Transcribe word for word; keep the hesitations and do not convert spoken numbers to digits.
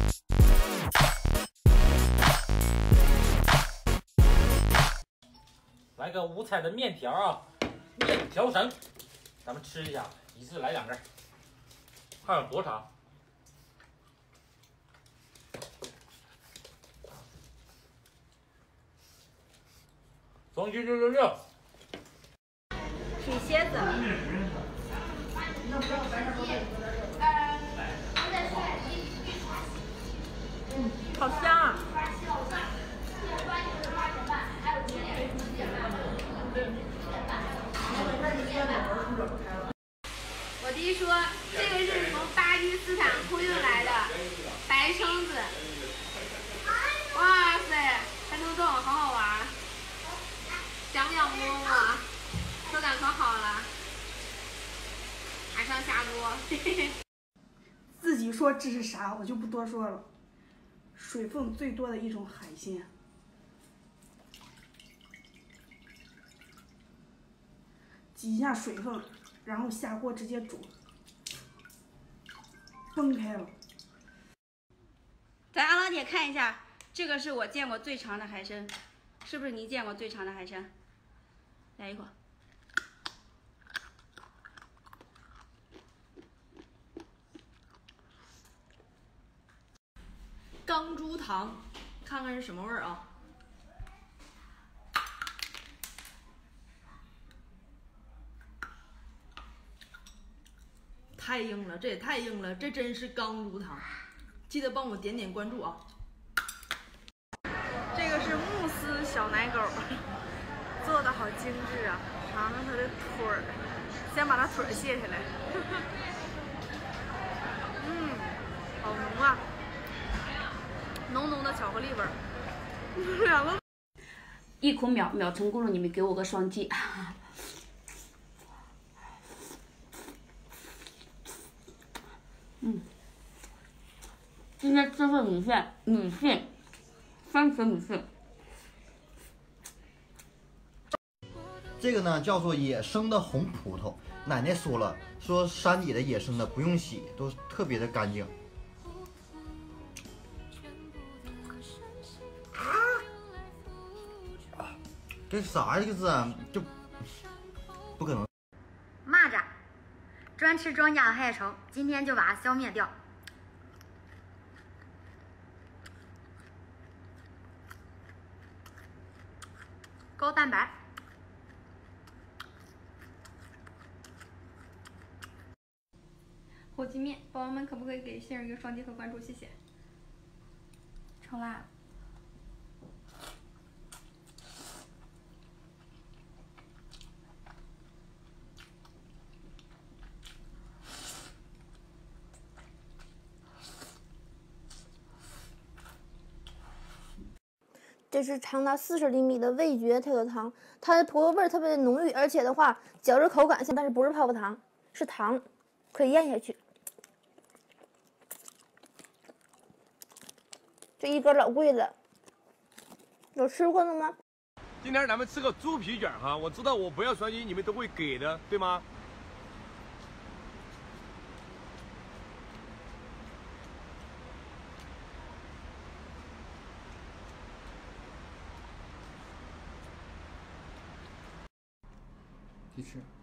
来个五彩的面条啊，面条神，咱们吃一下，一次来两根，看有多长。双击六六六， 水蝎子。嗯，好香啊！ 我弟说这个是从巴基斯坦空运来的白蛏子，哇塞，还能动，好好玩，想不想摸摸？手感可好了，马上下锅。 自己说这是啥，我就不多说了。水分最多的一种海鲜。挤一下水分，然后下锅直接煮，分开了。 咱阿郎姐看一下，这个是我见过最长的海参，是不是你见过最长的海参？来一口。 钢珠糖，看看是什么味儿啊？太硬了，这也太硬了，这真是钢珠糖。记得帮我点点关注啊！ 这个是慕斯小奶狗，做的好精致啊！尝尝它的腿儿，先把它腿儿卸下来。嗯，好浓啊，浓浓的巧克力味儿。两个一口秒秒成功了，你们给我个双击。嗯，今天吃份米线，米线，番茄米线。 这个呢叫做野生的红葡萄，奶奶说了，说山里的野生的不用洗，都特别的干净。啊，这啥呀？这是就不可能。 蚂蚱，专吃庄稼的害虫，今天就把它消灭掉。高蛋白。 火鸡面，宝宝们可不可以给杏儿一个双击和关注？谢谢。超辣！ 这是长达四十厘米的味觉特有糖，它的葡萄味儿特别的浓郁，而且的话嚼着口感像，但是不是泡泡糖，是糖，可以咽下去。这一根老贵了，有吃过的吗？ 今天咱们吃个猪皮卷哈，我知道我不要双击你们都会给的，对吗？ 去吃。